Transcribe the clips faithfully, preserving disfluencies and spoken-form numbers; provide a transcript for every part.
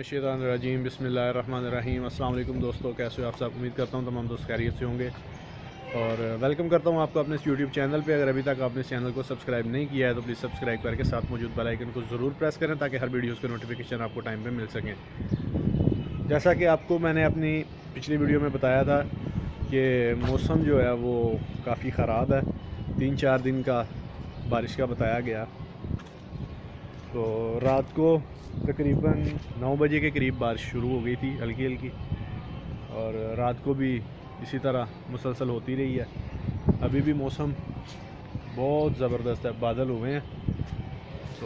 मिनश्शैतानिर्रजीम बिस्मिल्लाहिर्रहमानिर्रहीम। अस्सलाम वालेकुम दोस्तों, कैसे हो आप सब। उम्मीद करता हूँ तमाम दोस्त खैरियत से होंगे और वेलकम करता हूँ आपको अपने इस यूट्यूब चैनल पे। अगर अभी तक आपने इस चैनल को सब्सक्राइब नहीं किया है तो प्लीज़ सब्सक्राइब करके साथ मौजूद बेल आइकन को ज़रूर प्रेस करें ताकि हर वीडियोज़ के नोटिफिकेशन आपको टाइम पर मिल सकें। जैसा कि आपको मैंने अपनी पिछली वीडियो में बताया था कि मौसम जो है वो काफ़ी ख़राब है, तीन चार दिन का बारिश का बताया गया। तो रात को तकरीबन नौ बजे के करीब बारिश शुरू हो गई थी हल्की हल्की, और रात को भी इसी तरह मुसलसल होती रही है। अभी भी मौसम बहुत ज़बरदस्त है, बादल हुए हैं। तो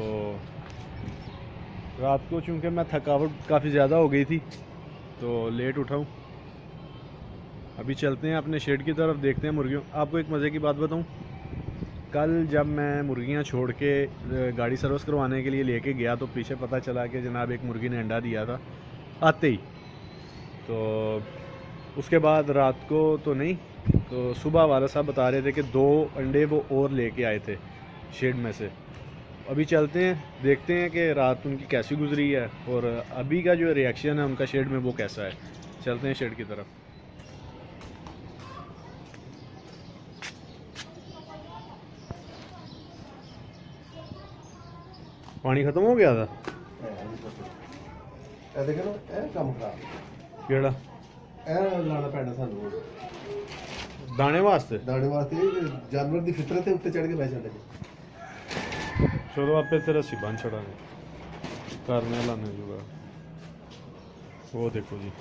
रात को चूँकि मैं थकावट काफ़ी ज़्यादा हो गई थी तो लेट उठा हूँ। अभी चलते हैं अपने शेड की तरफ, देखते हैं मुर्गियों। आपको एक मज़े की बात बताऊँ, कल जब मैं मुर्गियां छोड़ के गाड़ी सर्विस करवाने के लिए लेके गया तो पीछे पता चला कि जनाब एक मुर्गी ने अंडा दिया था आते ही। तो उसके बाद रात को तो नहीं, तो सुबह वाला साहब बता रहे थे कि दो अंडे वो और लेके आए थे शेड में से। अभी चलते हैं, देखते हैं कि रात उनकी कैसी गुजरी है और अभी का जो रिएक्शन है उनका शेड में वो कैसा है। चलते हैं शेड की तरफ। पानी खत्म हो गया था केड़ा लाना पैना सानू दाने वास्ते दाने वास्ते जानवर की फितरत है उत्ते चढ़ के बह जाते। चलो आपे तेरा सी बन छड़ा करने लाने जुगा। वो देखो जी,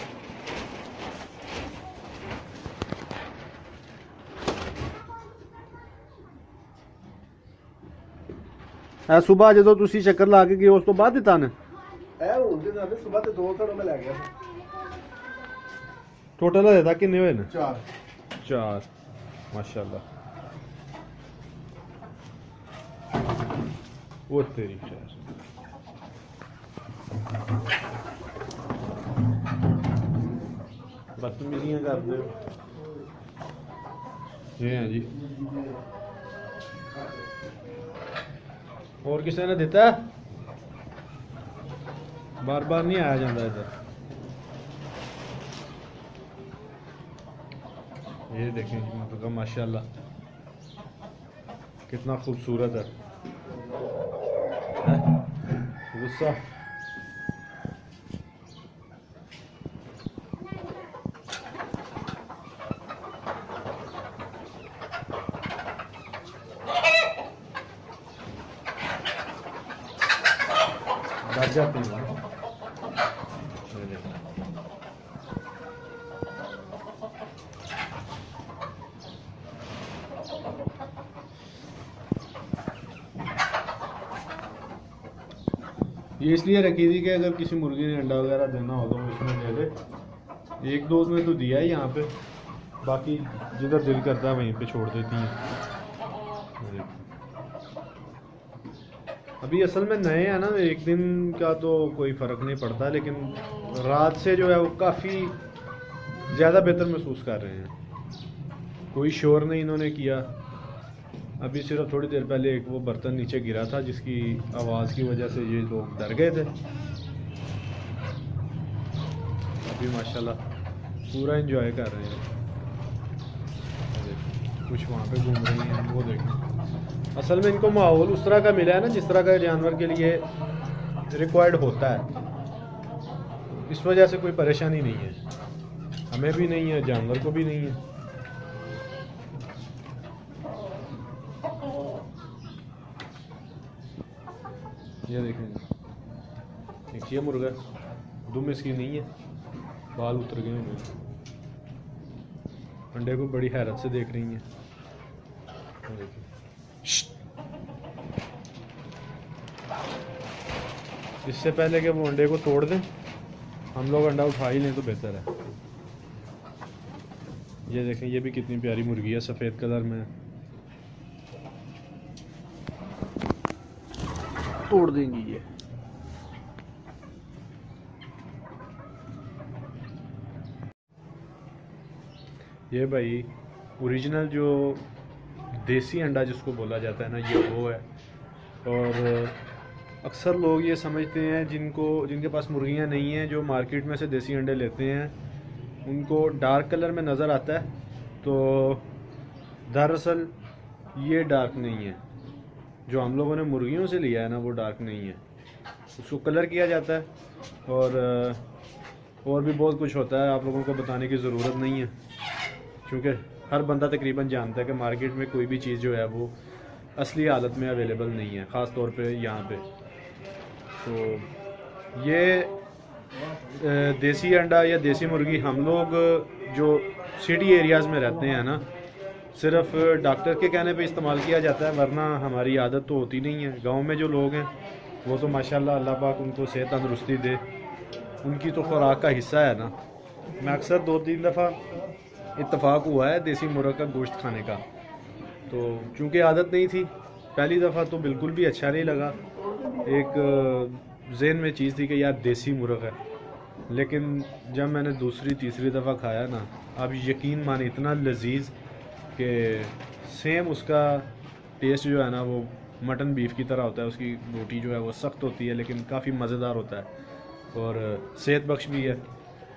ए सुबह जो तुसी चक्कर ला के गए उस तो बाद दिता ने ए हुन ते साडे सुबह ते दो थोड़ा मैं ले गया टोटल देता किन्ने हुए ने? चार चार माशाल्लाह। वो तेरी खैर, बदतमीजियां कर दे ये हैं जी। और किसी ने दिता है? बार बार नहीं आया जाता इधर। ये देखें जी, मतलब माशाल्लाह कितना खूबसूरत है। गुस्सा डर जाते हैं। ये इसलिए रखी थी कि अगर किसी मुर्गी ने अंडा वगैरह देना हो तो इसमें दे दे। एक दो में तो दिया है यहाँ पे, बाकी जिधर दिल करता है वहीं पे छोड़ देती हैं। अभी असल में नए हैं ना, एक दिन का तो कोई फ़र्क नहीं पड़ता, लेकिन रात से जो है वो काफ़ी ज़्यादा बेहतर महसूस कर रहे हैं। कोई शोर नहीं इन्होंने किया। अभी सिर्फ थोड़ी देर पहले एक वो बर्तन नीचे गिरा था जिसकी आवाज़ की वजह से ये लोग डर गए थे। अभी माशाल्लाह पूरा एंजॉय कर रहे हैं। कुछ वहाँ पे घूम रही हैं, वो देखें। असल में इनको माहौल उस तरह का मिला है ना जिस तरह का जानवर के लिए रिक्वायर्ड होता है, इस वजह से कोई परेशानी नहीं है, हमें भी नहीं है, जानवर को भी नहीं है। ये देखें, एक ये मुर्गा दुम इसकी नहीं है, बाल उतर गए होंगे। अंडे को बड़ी हैरत से देख रही हैं। इससे पहले कि वो अंडे को तोड़ दें हम लोग अंडा उठा ही लें तो बेहतर है। ये देखें, ये भी कितनी प्यारी मुर्गी है, सफ़ेद कलर में। तोड़ देंगी ये। ये भाई ओरिजिनल जो देसी अंडा जिसको बोला जाता है ना, ये वो है। और अक्सर लोग ये समझते हैं जिनको जिनके पास मुर्गियाँ नहीं हैं, जो मार्केट में से देसी अंडे लेते हैं, उनको डार्क कलर में नज़र आता है, तो दरअसल ये डार्क नहीं है। जो हम लोगों ने मुर्गियों से लिया है ना, वो डार्क नहीं है, उसको कलर किया जाता है और और भी बहुत कुछ होता है, आप लोगों को बताने की ज़रूरत नहीं है, क्योंकि हर बंदा तकरीबन जानता है कि मार्केट में कोई भी चीज़ जो है वो असली हालत में अवेलेबल नहीं है, ख़ास तौर पे यहाँ पे। तो ये देसी अंडा या देसी मुर्गी हम लोग जो सिटी एरियाज़ में रहते हैं ना, सिर्फ डॉक्टर के कहने पे इस्तेमाल किया जाता है, वरना हमारी आदत तो होती नहीं है। गांव में जो लोग हैं वो तो माशाल्लाह अल्लाह पाक उनको सेहत तंदुरुस्ती दे, उनकी तो खुराक का हिस्सा है ना। मैं अक्सर दो तीन दफ़ा इत्तेफाक हुआ है देसी मुर्ग का गोश्त खाने का, तो चूँकि आदत नहीं थी, पहली दफ़ा तो बिल्कुल भी अच्छा नहीं लगा। एक जहन में चीज़ थी कि यार देसी मुर्ग है, लेकिन जब मैंने दूसरी तीसरी दफ़ा खाया ना, अब यकीन माने इतना लजीज कि सेम उसका टेस्ट जो है ना वो मटन बीफ की तरह होता है। उसकी बोटी जो है वो सख्त होती है, लेकिन काफ़ी मज़ेदार होता है और सेहत बख्श भी है।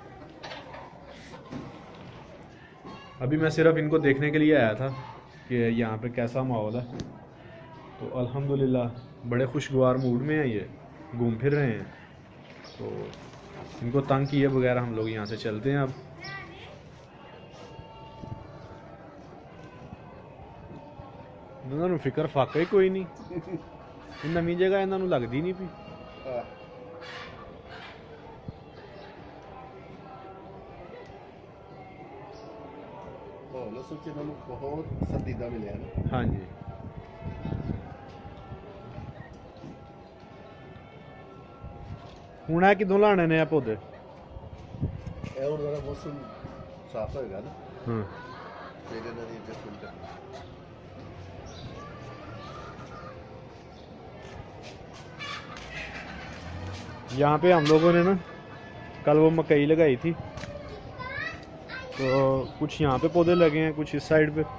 अभी मैं सिर्फ इनको देखने के लिए आया था कि यहाँ पे कैसा माहौल है, तो अल्हम्दुलिल्लाह बड़े खुशगवार मूड में हैं, ये घूम फिर रहे हैं। तो इनको तंग किए बगैर हम लोग यहाँ से चलते हैं। अब इन्होंने फिक्र फाका ही कोई नहीं, नवी जगह इन्होंने लगती नहीं पी। बहुत संदीदा मिले हैं। हाँ जी, हूँ है कितों लाने ने पौधे मौसम साफ होगा ना। हाँ, यहाँ पे हम लोगों ने ना कल वो मकई लगाई थी, तो कुछ यहाँ पे पौधे लगे हैं, कुछ इस साइड पे।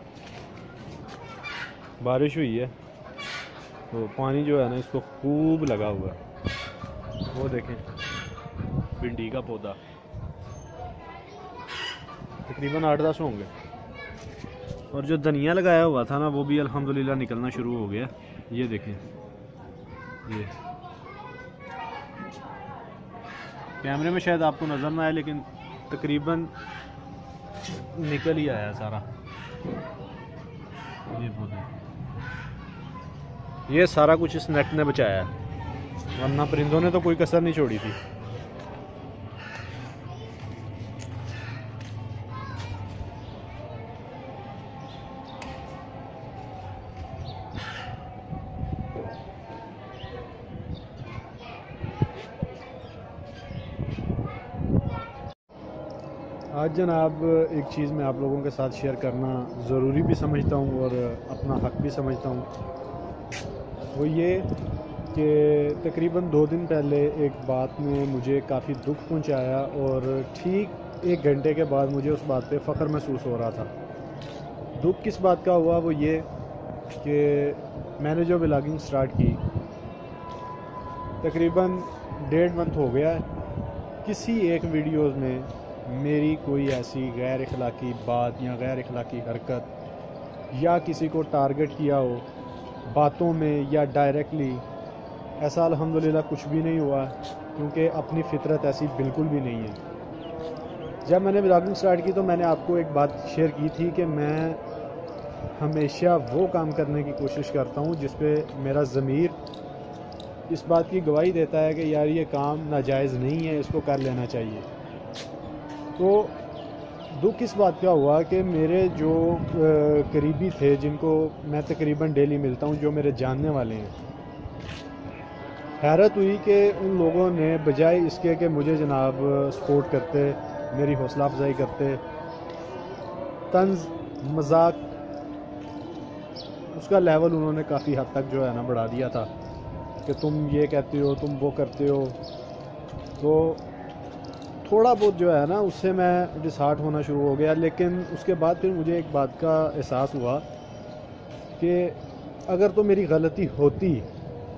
बारिश हुई है तो पानी जो है ना इसको खूब लगा हुआ है। वो देखें भिंडी का पौधा तकरीबन आठ दस होंगे, और जो धनिया लगाया हुआ था ना वो भी अल्हम्दुलिल्लाह निकलना शुरू हो गया। ये देखें, ये कैमरे में शायद आपको नज़र ना आए, लेकिन तकरीबन निकल ही आया सारा। ये पौधे, ये सारा कुछ इस नेट ने बचाया है, वरना परिंदों ने तो कोई कसर नहीं छोड़ी थी। आज जनाब एक चीज़ मैं आप लोगों के साथ शेयर करना ज़रूरी भी समझता हूँ और अपना हक भी समझता हूँ। वो ये कि तकरीबन दो दिन पहले एक बात ने मुझे काफ़ी दुख पहुँचाया, और ठीक एक घंटे के बाद मुझे उस बात पे फ़ख्र महसूस हो रहा था। दुख किस बात का हुआ, वो ये कि मैंने जो व्लॉगिंग स्टार्ट की तकरीबन डेढ़ मंथ हो गया है, किसी एक वीडियोज़ में मेरी कोई ऐसी गैर अखलाकी बात या गैर अखलाकी हरकत या किसी को टारगेट किया हो बातों में या डायरेक्टली, ऐसा अल्हम्दुलिल्लाह कुछ भी नहीं हुआ, क्योंकि अपनी फितरत ऐसी बिल्कुल भी नहीं है। जब मैंने व्लॉगिंग स्टार्ट की तो मैंने आपको एक बात शेयर की थी कि मैं हमेशा वो काम करने की कोशिश करता हूँ जिस पे मेरा ज़मीर इस बात की गवाही देता है कि यार ये काम नाजायज़ नहीं है, इसको कर लेना चाहिए। तो दुख इस बात का हुआ कि मेरे जो करीबी थे, जिनको मैं तकरीबन डेली मिलता हूँ, जो मेरे जानने वाले हैं, हैरत हुई कि उन लोगों ने बजाय इसके कि मुझे जनाब सपोर्ट करते, मेरी हौसला अफजाई करते, तंज मजाक उसका लेवल उन्होंने काफ़ी हद तक जो है ना बढ़ा दिया था कि तुम ये कहते हो, तुम वो करते हो। तो थोड़ा बहुत जो है ना उससे मैं डिसहार्ट होना शुरू हो गया। लेकिन उसके बाद फिर मुझे एक बात का एहसास हुआ कि अगर तो मेरी गलती होती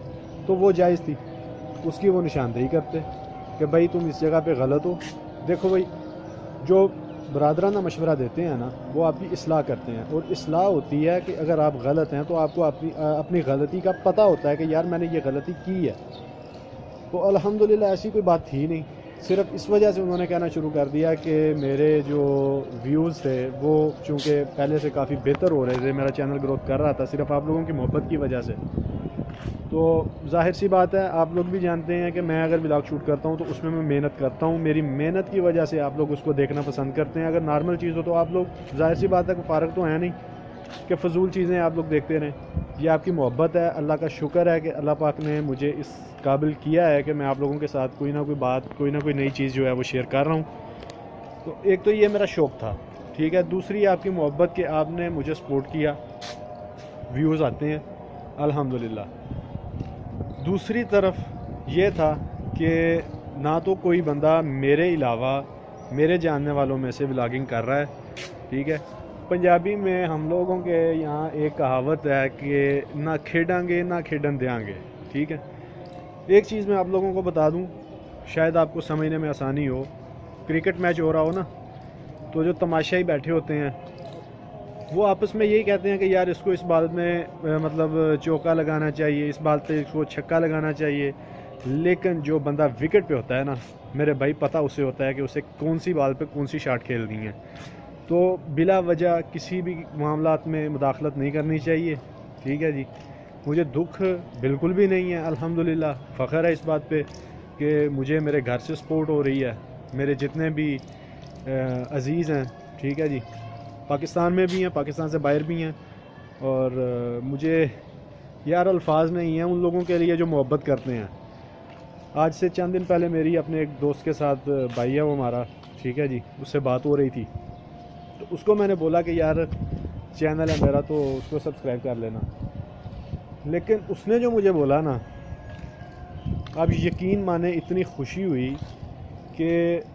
तो वो जायज़ थी, उसकी वो निशानदेही करते कि भाई तुम इस जगह पे गलत हो। देखो भाई, जो बरादराना मशवरा देते हैं ना, वो आपकी इस्लाह करते हैं, और इस्लाह होती है कि अगर आप गलत हैं तो आपको अपनी अपनी गलती का पता होता है कि यार मैंने ये गलती की है। तो अल्हम्दुलिल्लाह ऐसी कोई बात थी नहीं, सिर्फ इस वजह से उन्होंने कहना शुरू कर दिया कि मेरे जो व्यूज़ थे वो चूँकि पहले से काफ़ी बेहतर हो रहे थे, मेरा चैनल ग्रोथ कर रहा था सिर्फ आप लोगों की मोहब्बत की वजह से। तो जाहिर सी बात है, आप लोग भी जानते हैं कि मैं अगर व्लॉग शूट करता हूं तो उसमें मैं मेहनत करता हूं, मेरी मेहनत की वजह से आप लोग उसको देखना पसंद करते हैं। अगर नॉर्मल चीज़ हो तो आप लोग, जाहिर सी बात है, फ़र्क तो है नहीं कि फ़जूल चीज़ें आप लोग देखते रहें। ये आपकी मोहब्बत है, अल्लाह का शुक्र है कि अल्लाह पाक ने मुझे इस काबिल किया है कि मैं आप लोगों के साथ कोई ना कोई बात, कोई ना कोई नई चीज़ जो है वो शेयर कर रहा हूँ। तो एक तो ये मेरा शौक़ था, ठीक है। दूसरी आपकी मोहब्बत कि आपने मुझे सपोर्ट किया, व्यूज़ आते हैं अल्हम्दुलिल्लाह। दूसरी तरफ ये था कि ना तो कोई बंदा मेरे अलावा मेरे जानने वालों में से व्लॉगिंग कर रहा है, ठीक है। पंजाबी में हम लोगों के यहाँ एक कहावत है कि ना खेडांगे ना खेडन देंगे, ठीक है। एक चीज़ मैं आप लोगों को बता दूं, शायद आपको समझने में आसानी हो। क्रिकेट मैच हो रहा हो ना, तो जो तमाशाई बैठे होते हैं वो आपस में यही कहते हैं कि यार इसको इस बाल में मतलब चौका लगाना चाहिए, इस बाल पे इसको छक्का लगाना चाहिए। लेकिन जो बंदा विकेट पे होता है ना मेरे भाई, पता उसे होता है कि उसे कौन सी बाल पे कौन सी शॉट खेलनी है। तो बिला वजह किसी भी मामलात में मुदाखलत नहीं करनी चाहिए, ठीक है जी। मुझे दुख बिल्कुल भी नहीं है, अल्हम्दुलिल्लाह फ़ख्र है इस बात पे कि मुझे मेरे घर से सपोर्ट हो रही है, मेरे जितने भी अज़ीज़ हैं, ठीक है जी, पाकिस्तान में भी हैं, पाकिस्तान से बाहर भी हैं। और मुझे यार अल्फाज नहीं हैं उन लोगों के लिए जो मोहब्बत करते हैं। आज से चंद दिन पहले मेरी अपने एक दोस्त के साथ, भाई है वो हमारा, ठीक है जी, उससे बात हो रही थी। तो उसको मैंने बोला कि यार चैनल है मेरा तो उसको सब्सक्राइब कर लेना। लेकिन उसने जो मुझे बोला ना, आप यकीन माने इतनी खुशी हुई कि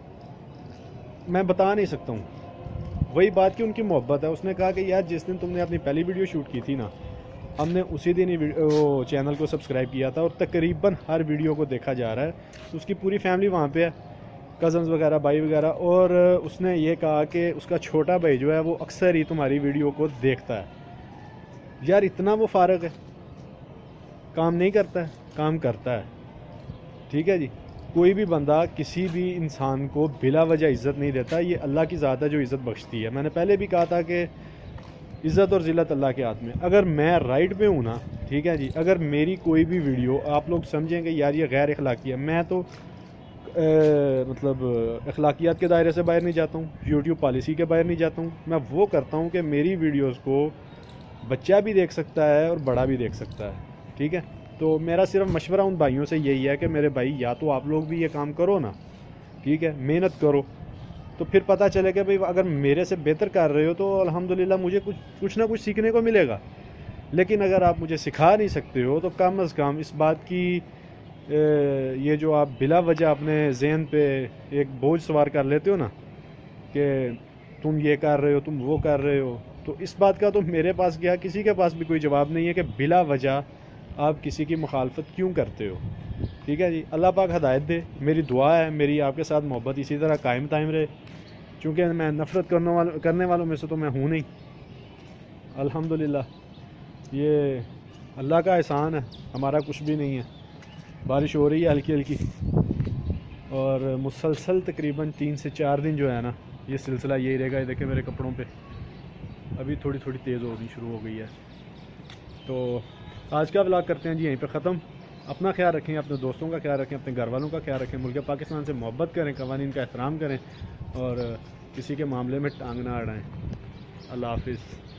मैं बता नहीं सकता हूँ। वही बात कि उनकी मोहब्बत है। उसने कहा कि यार जिस दिन तुमने अपनी पहली वीडियो शूट की थी ना, हमने उसी दिन ही वो चैनल को सब्सक्राइब किया था, और तकरीबन हर वीडियो को देखा जा रहा है। उसकी पूरी फैमिली वहाँ पे है, कज़न्स वगैरह, भाई वगैरह। और उसने ये कहा कि उसका छोटा भाई जो है वो अक्सर ही तुम्हारी वीडियो को देखता है। यार इतना वो फारग है, काम नहीं करता है, काम करता है, ठीक है जी। कोई भी बंदा किसी भी इंसान को बिला वजह इज़्ज़त नहीं देता, ये अल्लाह की ज़ात है जो इज़्ज़त बख्शती है। मैंने पहले भी कहा था कि इज़्ज़त और ज़िल्लत अल्लाह के हाथ में। अगर मैं राइट पे हूँ ना, ठीक है जी, अगर मेरी कोई भी वीडियो आप लोग समझेंगे यार ये गैर अखलाकी है, मैं तो आ, मतलब अखलाकियात के दायरे से बाहर नहीं जाता हूँ, यूट्यूब पॉलिसी के बाहर नहीं जाता हूँ। मैं वो करता हूँ कि मेरी वीडियोज़ को बच्चा भी देख सकता है और बड़ा भी देख सकता है, ठीक है। तो मेरा सिर्फ मशवरा उन भाइयों से यही है कि मेरे भाई या तो आप लोग भी ये काम करो ना, ठीक है, मेहनत करो, तो फिर पता चलेगा भाई अगर मेरे से बेहतर कर रहे हो तो अल्हम्दुलिल्लाह मुझे कुछ कुछ ना कुछ सीखने को मिलेगा। लेकिन अगर आप मुझे सिखा नहीं सकते हो तो कम अज़ कम इस बात की ये जो आप बिला वजह अपने जहन पे एक बोझ सवार कर लेते हो ना कि तुम ये कर रहे हो, तुम वो कर रहे हो, तो इस बात का तो मेरे पास क्या किसी के पास भी कोई जवाब नहीं है कि बिला वजह आप किसी की मुखालफत क्यों करते हो, ठीक है जी। अल्लाह पाक हदायत दे। मेरी दुआ है मेरी आपके साथ मोहब्बत इसी तरह कायम तायम रहे, क्योंकि मैं नफ़रत करने वालों करने वालों में से तो मैं हूँ नहीं। अल्हम्दुलिल्लाह ये अल्लाह का एहसान है, हमारा कुछ भी नहीं है। बारिश हो रही है हल्की हल्की, और मुसलसल तकरीबन तीन से चार दिन जो है ना ये सिलसिला यही रहेगा। ये देखें मेरे कपड़ों पे अभी थोड़ी थोड़ी तेज़ होनी शुरू हो गई है। तो आज का व्लॉग करते हैं जी यहीं पे ख़त्म। अपना ख्याल रखें, अपने दोस्तों का ख्याल रखें, अपने घर वालों का ख्याल रखें, मुल्क पाकिस्तान से मोहब्बत करें, क़वानीन का एहतराम करें और किसी के मामले में टांग ना अड़ाएं। अल्लाह हाफिज़।